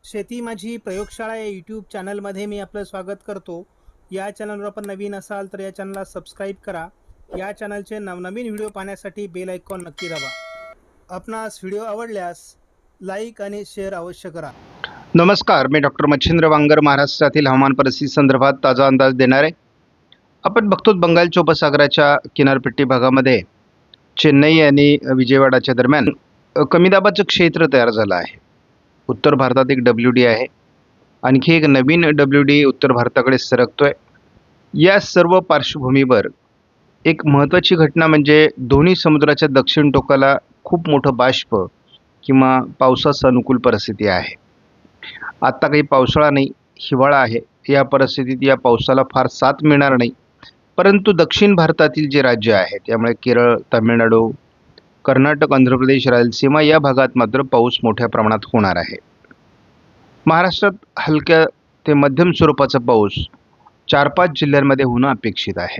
शेती माझी प्रयोगशाळा या यूट्यूब चॅनलमध्ये मी आपलं स्वागत करतो. या चॅनलवर आपण नवीन असाल तर या चॅनलला सबस्क्राईब करा. या चॅनलचे नवनवीन व्हिडिओ पाहण्यासाठी बेल आयकॉन नक्की दाबा. आपणास व्हिडिओ आवडल्यास लाईक आणि शेअर अवश्य करा. नमस्कार, मी डॉक्टर मच्छिंद्र वांगर महाराष्ट्रातील हवामान परिस्थिती संदर्भात ताजा अंदाज देणार आहे. आपण बघतो बंगालच्या उपसागराच्या किनारपट्टी भागामध्ये चेन्नई आणि विजयवाडाच्या दरम्यान कमी दाबाचं क्षेत्र तयार झालं आहे. उत्तर भारतात एक WD आहे. आणखी एक नवीन WD उत्तर भारताकडे सरकतोय. या सर्व पार्श्वभूमीवर एक महत्त्वाची घटना म्हणजे दोन्ही समुद्राच्या दक्षिण टोकाला खूप मोठं बाष्प किंवा पावसाचं अनुकूल परिस्थिती आहे. आत्ता काही पावसाळा नाही, हिवाळा आहे. या परिस्थितीत या पावसाला फार साथ मिळणार नाही. परंतु दक्षिण भारतातील जे राज्य आहेत त्यामुळे केरळ, तामिळनाडू, कर्नाटक, आंध्र प्रदेश, रायलसीमा या भागात मात्र पाऊस मोठ्या प्रमाणात होणार आहे. महाराष्ट्रात हलक्या ते मध्यम स्वरूपाचा पाऊस 4-5 जिल्ह्यांमध्ये होणं अपेक्षित आहे.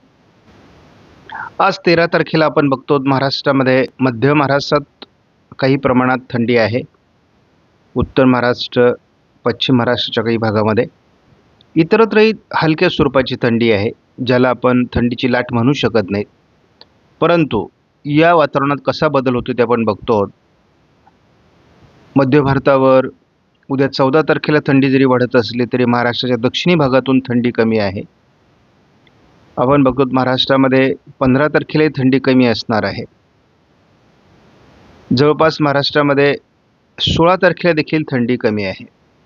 आज 13 तारखेला आपण बघतो महाराष्ट्रामध्ये मध्य महाराष्ट्रात काही प्रमाणात थंडी आहे. उत्तर महाराष्ट्र, पश्चिम महाराष्ट्राच्या काही भागामध्ये इतरत्रही हलक्या स्वरूपाची थंडी आहे, ज्याला आपण थंडीची लाट म्हणू शकत नाही. परंतु या वातावरणात कसा बदल होतो ते आपण बघतो. मध्य भारतावर उद्या 14 तारखेला थंडी जरी वाढत असली तरी महाराष्ट्राच्या दक्षिणी भागातून थंडी कमी आहे. आपण बघतो महाराष्ट्रामध्ये 15 तारखेलाही थंडी कमी असणार आहे. जवळपास महाराष्ट्रामध्ये 16 तारखेला देखील थंडी कमी आहे.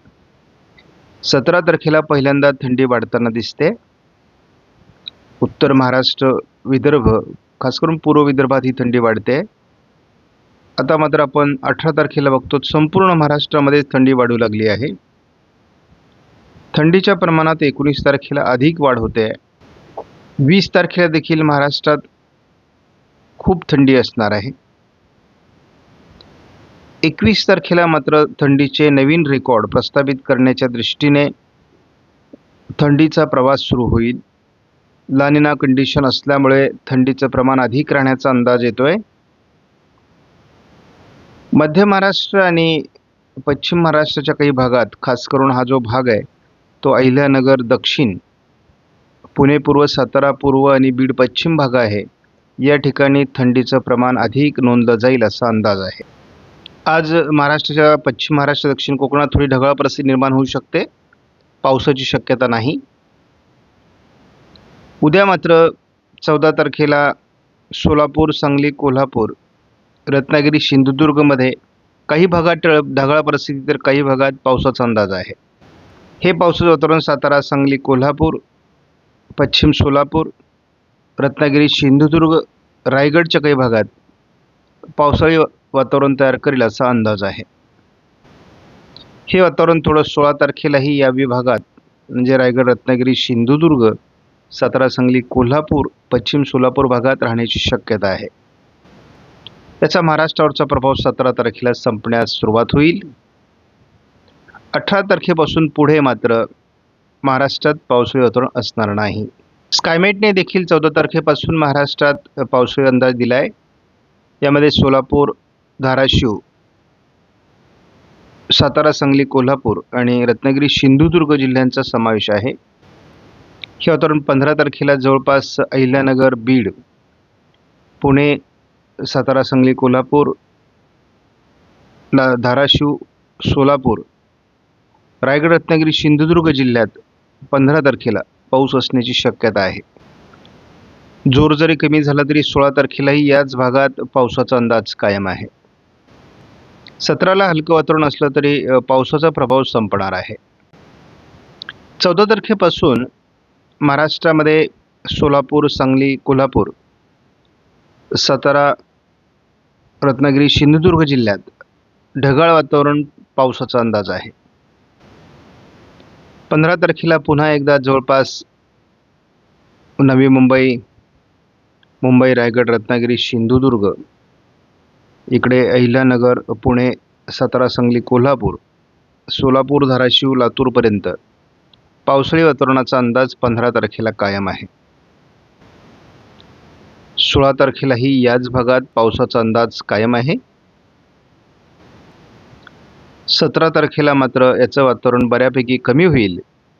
17 तारखेला पहिल्यांदा थंडी वाढताना दिसते. उत्तर महाराष्ट्र, विदर्भ, खास करून पूर्व विदर्भात ही थंडी वाढते. आता मात्र आपण 18 तारखेला बघतो संपूर्ण महाराष्ट्रामध्ये थंडी वाढू लागली आहे. थंडीच्या प्रमाणात 19 तारखेला अधिक वाढ होते. 20 तारखेला देखील महाराष्ट्रात खूप थंडी असणार आहे. 21 तारखेला मात्र थंडीचे नवीन रेकॉर्ड प्रस्थापित करण्याच्या दृष्टीने थंडीचा प्रवास सुरू होईल. ला निना कंडिशन असल्यामुळे थंडीचं प्रमाण अधिक राहण्याचा अंदाज येतोय. मध्य महाराष्ट्र आणि पश्चिम महाराष्ट्राच्या काही भागात, खास करून हा जो भाग आहे तो अहिल्यानगर दक्षिण, पुणे पूर्व, सातारा पूर्व आणि बीड पश्चिम भाग आहे. या ठिकाणी थंडीचं प्रमाण अधिक नोंदलं जाईल असा अंदाज आहे. आज महाराष्ट्राच्या पश्चिम महाराष्ट्र, दक्षिण कोकणात थोडी ढगाळ परिस्थिती निर्माण होऊ शकते. पावसाची शक्यता नाही. उद्या मात्र 14 तारखेला सोलापूर, सांगली, कोल्हापूर, रत्नागिरी, सिंधुदुर्गमध्ये काही भागात ढगाळ परिस्थिती तर काही भागात पावसाचा अंदाज आहे. हे पावसाचं वातावरण सातारा, सांगली, कोल्हापूर, पश्चिम सोलापूर, रत्नागिरी, सिंधुदुर्ग, रायगडच्या काही भागात पावसाळी वातावरण तयार करेल असा अंदाज आहे. हे वातावरण थोडं 16 तारखेलाही या विभागात म्हणजे रायगड, रत्नागिरी, सिंधुदुर्ग, सातारा, सांगली, कोल्हापूर, पश्चिम सोलापूर भागात राहण्याची शक्यता आहे. त्याचा महाराष्ट्रावरचा प्रभाव 17 तारखेला संपण्यास सुरुवात होईल. 18 तारखेपासून पुढे मात्र महाराष्ट्रात पावसाळी वातावरण असणार नाही. स्कायमेटने देखील 14 तारखेपासून महाराष्ट्रात पावसाळी अंदाज दिला आहे. यामध्ये सोलापूर, धाराशिव, सातारा, सांगली, कोल्हापूर आणि रत्नागिरी, सिंधुदुर्ग जिल्ह्यांचा समावेश आहे. हे वातावरण 15 तारखेला जवळपास अहिल्यानगर, बीड, पुणे, सातारा, सांगली, कोल्हापूर, धाराशिव, सोलापूर, रायगड, रत्नागिरी, सिंधुदुर्ग जिल्ह्यात 15 तारखेला पाऊस असण्याची शक्यता आहे. जोर जरी कमी झाला तरी 16 तारखेलाही याच भागात पावसाचा अंदाज कायम आहे. 17ला हलकं वातावरण असलं तरी पावसाचा प्रभाव संपणार आहे. 14 तारखेपासून महाराष्ट्रामध्ये सोलापूर, सांगली, कोल्हापूर, सातारा, रत्नागिरी, सिंधुदुर्ग जिल्ह्यात ढगाळ वातावरण पावसाचा अंदाज आहे. 15 तारखेला पुन्हा एकदा जवळपास नवी मुंबई, मुंबई, रायगड, रत्नागिरी, सिंधुदुर्ग, इकडे अहिल्यानगर, पुणे, सातारा, सांगली, कोल्हापूर, सोलापूर, धाराशिव, लातूरपर्यंत पावसाळी वातावरणाचा अंदाज 15 तारखेला कायम आहे. 16 तारखेलाही याच भागात पावसाचा अंदाज कायम आहे. 17 तारखेला मात्र याचं वातावरण बऱ्यापैकी कमी होईल.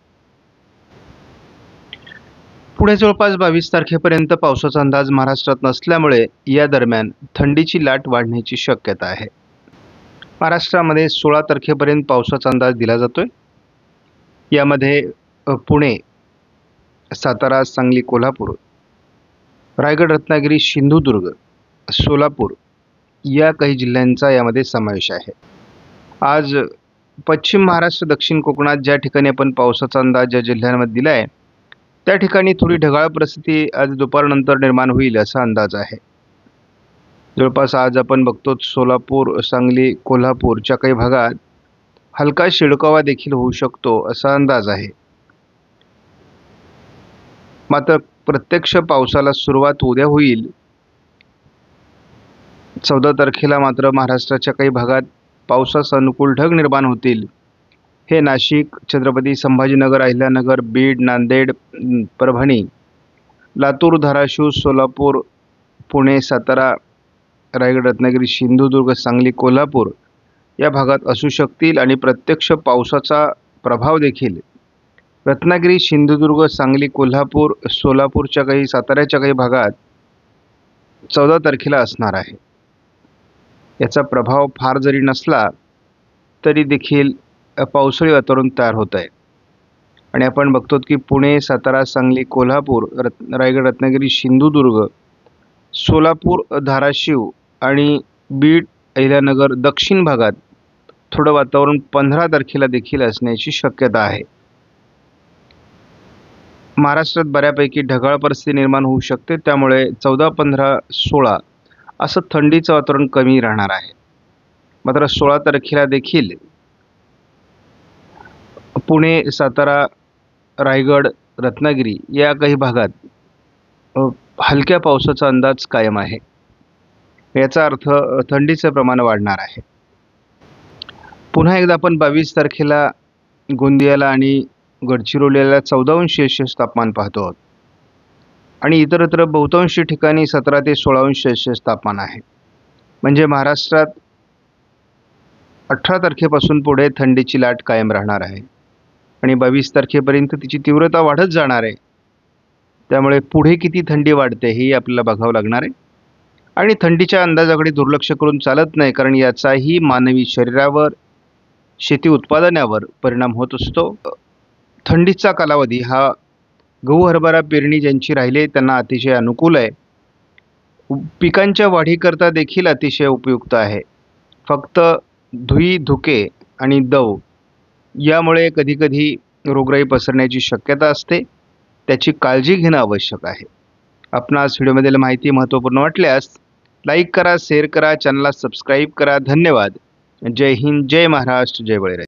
पुढे जवळपास 22 तारखेपर्यंत पावसाचा अंदाज महाराष्ट्रात नसल्यामुळे या दरम्यान थंडीची लाट वाढण्याची शक्यता आहे. महाराष्ट्रामध्ये 16 तारखेपर्यंत पावसाचा अंदाज दिला जातोय. यामध्ये पुणे, सातारा, सांगली, कोल्हापूर, रायगड, रत्नागिरी, सिंधुदुर्ग, सोलापूर या काही जिल्ह्यांचा यामध्ये समावेश आहे. आज पश्चिम महाराष्ट्र, दक्षिण कोकणात ज्या ठिकाणी आपण पावसाचा अंदाज ज्या जिल्ह्यांमध्ये दिला आहे त्या ठिकाणी थोडी ढगाळ परिस्थिती आज दुपारनंतर निर्माण होईल असा अंदाज आहे. जवळपास आज आपण बघतो सोलापूर, सांगली, कोल्हापूरच्या काही भागात हलका शिडकावा देखील होऊ शकतो असा अंदाज आहे. मात्र प्रत्यक्ष पावसाला सुरुवात उद्या होईल. 14 तारखेला मात्र महाराष्ट्राच्या काही भागात पावसास अनुकूल ढग निर्माण होतील. हे नाशिक, छत्रपती संभाजीनगर, अहिल्यानगर, बीड, नांदेड, परभणी, लातूर, धाराशिव, सोलापूर, पुणे, सातारा, रायगड, रत्नागिरी, सिंधुदुर्ग, सांगली, कोल्हापूर या भागात असू शकतील. आणि प्रत्यक्ष पावसाचा प्रभाव देखील रत्नागिरी, सिंधुदुर्ग, सांगली, कोल्हापूर, सोलापूरच्या काही, साताऱ्याच्या काही भागात 14 तारखेला असणार आहे. याचा प्रभाव फार जरी नसला तरी देखील पावसाळी वातावरण तयार होत आहे. आणि आपण बघतो की पुणे, सातारा, सांगली, कोल्हापूर, रायगड, रत्नागिरी, सिंधुदुर्ग, सोलापूर, धाराशिव आणि बीड, अहिल्यानगर, दक्षिण भागात थोडं वातावरण 15 तारखेला देखील असण्याची शक्यता आहे. महाराष्ट्रात बऱ्यापैकी ढगाळ परिस्थिती निर्माण होऊ शकते. त्यामुळे 14, 15, 16 असं थंडीचं वातावरण कमी राहणार आहे. मात्र 16 तारखेला देखील पुणे, सातारा, रायगड, रत्नागिरी या काही भागात हलक्या पावसाचा अंदाज कायम आहे. याचा अर्थ थंडीचं प्रमाण वाढणार आहे. पुन्हा एकदा आपण 22 तारखेला गोंदियाला आणि गडचिरोलीला 14° तापमान पाहतो आहोत. आणि इतरत्र बहुतांशी ठिकाणी 17 ते 16° तापमान आहे. म्हणजे महाराष्ट्रात 18 तारखेपासून पुढे थंडीची लाट कायम राहणार आहे. आणि 22 तारखेपर्यंत तिची तीव्रता वाढत जाणार आहे. त्यामुळे पुढे किती थंडी वाढते हे आपल्याला बघावं लागणार आहे. आणि थंडीच्या अंदाजाकडे दुर्लक्ष करून चालत नाही, कारण याचाही मानवी शरीरावर, शेती उत्पादनावर परिणाम होत असतो. थंडीचा कालावधी हा गहू, हरभरा पेरणी ज्यांची राहिली त्यांना अतिशय अनुकूल आहे. पिकांच्या वाढीकरता देखील अतिशय उपयुक्त आहे. फक्त धुई, धुके आणि दव यामुळे कधीकधी रोगराई पसरण्याची शक्यता असते. त्याची काळजी घेणं आवश्यक आहे. आपणास व्हिडिओमधील माहिती महत्त्वपूर्ण वाटल्यास लाईक करा, शेअर करा, चॅनलला सबस्क्राईब करा. धन्यवाद. जय हिंद, जय महाराष्ट्र, जय बळीराजा.